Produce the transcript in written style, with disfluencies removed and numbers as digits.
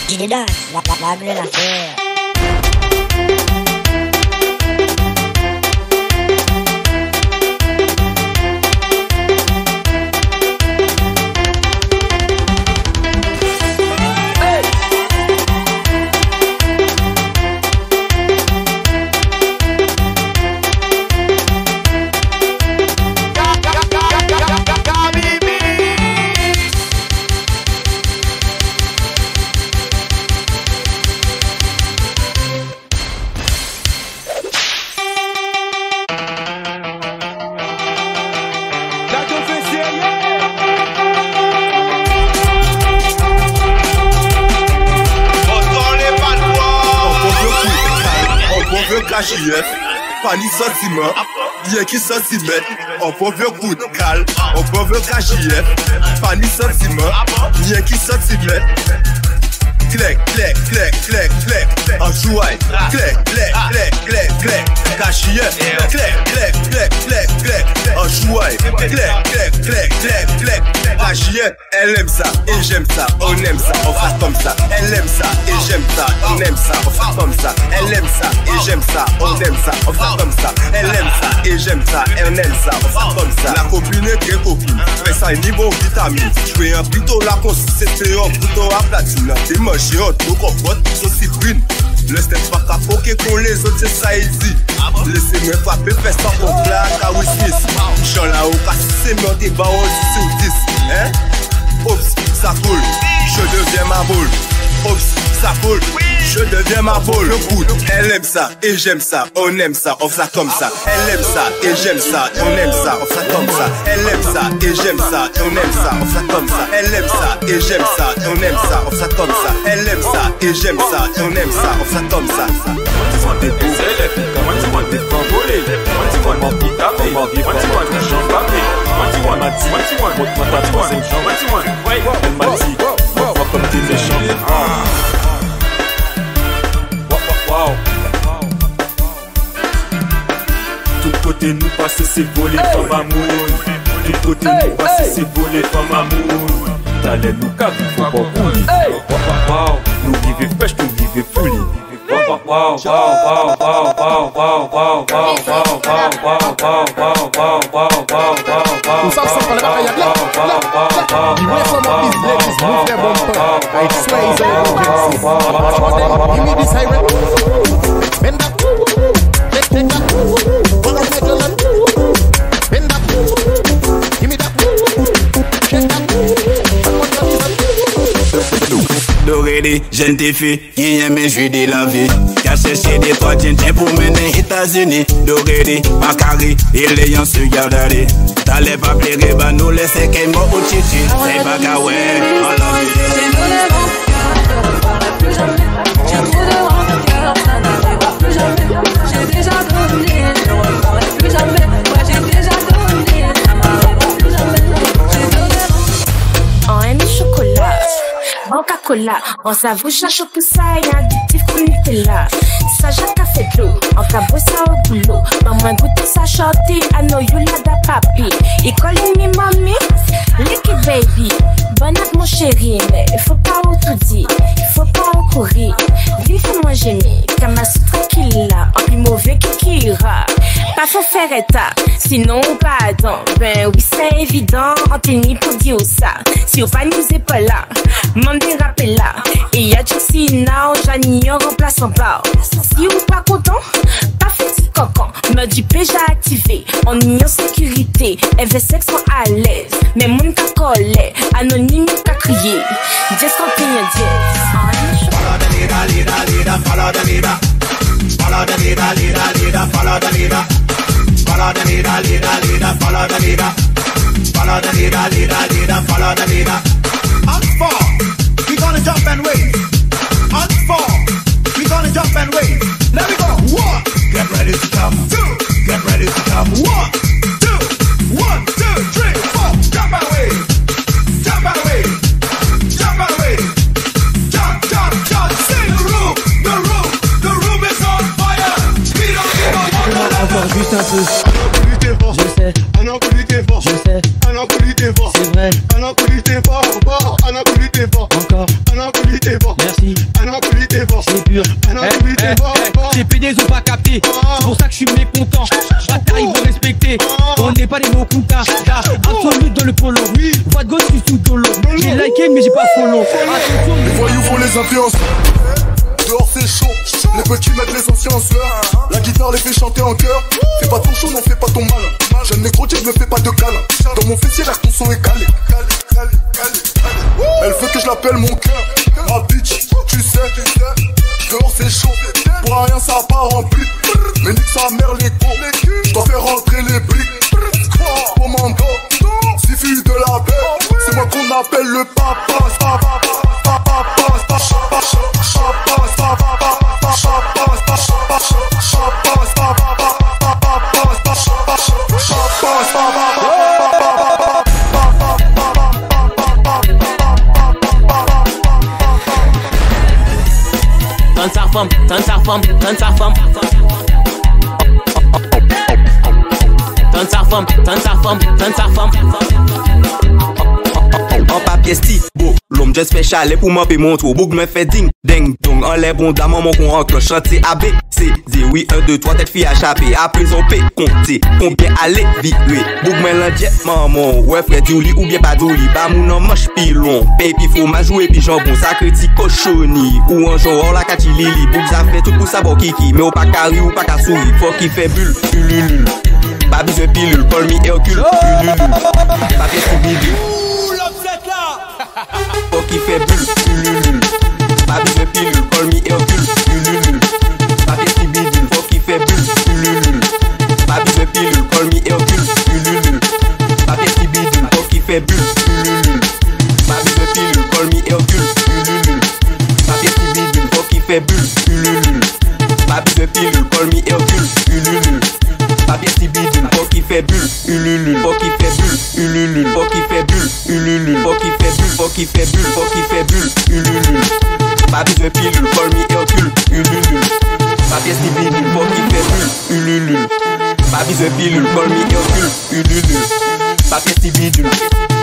Jidan, la bleu la terre. KJF, pas ni sentiment, bien qui sentiment, on peut vieux coup de calme, on peut vieux KJF, pas ni sentiment, bien qui sentiment. Clec, clec, clec, clec, clec, en jouet, clec, clec, clec, clec, clec, KJF, clec, clec, clec, clec, clec, en jouet, clec, clec, clec, clec, clec, KJF, elle aime ça, et j'aime ça, on aime ça, on fait comme ça, elle aime ça, et j'aime ça, on aime ça, on fait comme ça, elle aime ça, et j'aime ça, on aime ça, on fait comme ça, elle aime ça, et j'aime ça, elle aime ça, on fait comme ça, la copine est très copine, fais ça niveau vitamine, je fais un plutôt la consistance, c'est un plutôt à platine, t'es moche. J'ai hâte, nous compote, sauce brune. Le step pas capoqué qu'on les autres, c'est ça il dit. Laissez-moi frapper, fais ça pour plaque à Will Smith. J'en là au cas si c'est mon débat, on dit sur 10. Hein? Oups, ça coule, je deviens ma boule. Oups, ça coule, je deviens ma boule. Le coup, elle aime ça, et j'aime ça, on aime ça, on fait ça comme ça. Elle aime ça, et j'aime ça, on aime ça, on fait ça comme ça. Elle aime ça, et j'aime ça, on aime ça, on fait ça comme ça. Elle aime ça, et j'aime ça, on aime ça, on fait ça comme ça. Elle aime ça, et j'aime ça, on aime ça, on fait ça comme ça. Moi tu vois des élèves, moi tu vois des fanvolés, moi tu vois mon guitare, moi tu vois des gens papier, moi tu vois ma team, moi tu vois ta troisième chambre, moi tu vois, elle m'a dit, moi comme t'es méchant. Wow. Tout côté nous passer c'est voler comme amour. Tout côté nous passer c'est voler comme amour. T'allais nous caber pour pas couler. Wow. Nous vivons pêche, nous vivons folie. Wow. Doré, jeune des filles, y'a mes jeux de la vie. Qu'a cherché des trois tiens pour mener aux États-Unis. Doré, Macari, et les gens se gardent. T'allais pas pleurer, bah nous laisser qu'un mot au chichi. C'est pas qu'à ouais, on l'a vu. J'ai trop de rancœur, je ne reparlerai plus jamais. J'ai trop de rancœur, ça n'arrivera plus jamais. J'ai déjà donné, je ne reparlerai plus jamais. Ouais, j'ai déjà donné, ça n'arrivera plus jamais. J'ai trop de rancœur. On aime le chocolat. Coca-Cola, on s'avouche la chocoussaille, additif comme Nutella. Ça j'ai café de l'eau, on cabot ça au boulot. Maman goûter ça chanter, I know you like that papi. Il colle me mamie, lick baby. Bonne mon chéri, mais il faut pas tout dire, il faut pas courir. Vive moi génie, comme un tranquille là, en plus mauvais qui ira. Pas faut faire état, sinon pardon. Ben oui c'est évident, on tenit pour dire ça. Si on pas nous est pas là, m'en dérapé là. Et y'a du signal, j'en en remplaçant pas. Si ou pas content, pas fait petit cocon. Me dit déjà activé, on y en sécurité. FV6 sont à l'aise, mais mon cas collé, anonyme qu'a crié. Just continue, just. Follow the leader, follow the leader. Follow the leader, follow the leader. Follow the leader, follow the leader. Follow the leader, follow the leader. On four, we gonna jump and wave. On four, we gonna jump and wave. Let me go. 1, get ready to come. 2, get ready to come. 1, 2, 1, 2, 3, 4. Jump and wave. Jump and wave. Jump and wave. Jump, jump, jump. Sing the room is on fire. We don't give a Encore juste un peu. Je sais. Un an pour lutter fort. Je sais. Un an pour lutter fort. C'est vrai. Un an pour lutter fort. Encore. Un an pour lutter fort. Encore. Un an pour lutter tes bords. Merci. Un rempli tes bords. C'est pur. Un rempli tes bords. Ces PD ils ont pas capté. C'est pour ça que je suis mécontent. Bâtard, ils vont respecter. On n'est pas des mots comptas. Absolu dans le polo. Pas de gauche, je suis sous dolo. J'ai liké, mais j'ai pas follow. Attention. Les voyous font les influenceurs. Dehors c'est chaud, les petits mettent les anciens en sueur. La guitare les fait chanter en chœur. Fais pas ton show, n'en fais pas ton mal. Jeune négro-dieu, ne fais pas de câlin. Dans mon fessier, l'air ton son est calé. Elle veut que je l'appelle mon cœur. Ma bitch, tu sais. Dehors c'est chaud, pour rien ça part en pute. Mais nique sa mère les cons. Je dois faire rentrer les briques. Commando, Sifu de la paix. C'est moi qu'on appelle le papa. Tante sa femme, tante sa femme, tante sa femme. Tante sa femme, tante sa femme, tante sa femme. En papier sti, beau, l'homme just fait chalet pour m'appeler mon trou. Boug me fait ding, ding, dong. En les bons dames, mon con en cloche. Chantier A, B, C, D, oui, 1, 2, 3, tête fille à chaper. Après on P, compter, combien aller, vite, oui. Boug me l'endiet, maman, ouais, frère, douli ou bien pas douli. Bah, mon nom manche pilon, baby, fromage ou puis jambon, sacré ti cochonni. Ou un jour, la kati lili. Boug ça fait tout pour ça, bon kiki. Mais ou pas carré ou pas qu'à souris. Faut qu'il fait bulle, ululul. Pas besoin pilule, call me Hercule, ululul. Papier sous bidule. Faut qu'il fait bulle, ululul. Pas besoin pilule, call me Hercule, ululul. Papier si bidule, faut qu'il fait bulle, ululul. Pas besoin pilule, call me Hercule, ululul. Papier si bidule, faut qu'il fait bulle, ululul. Pas besoin pilule, call me Hercule, ululul. Papier si bidule, faut qu'il fait bulle, ululul. Pas besoin pilule, call me Hercule, ululul. Papier si bidule, faut qu'il fait bulle, ululul. Faut qu'il fait bulle, ululul. Faut qu'il fait bulle, ululul. Faut qu'il fait bulle, faut qu'il fait bulle, faut qu'il fait bulle, ululul. Pas besoin pilule, call me Hercule, ululul. Papier si bidule, faut qu'il fait bulle, ululul. Pas besoin pilule, call me Hercule, ululul. Papier si bidule.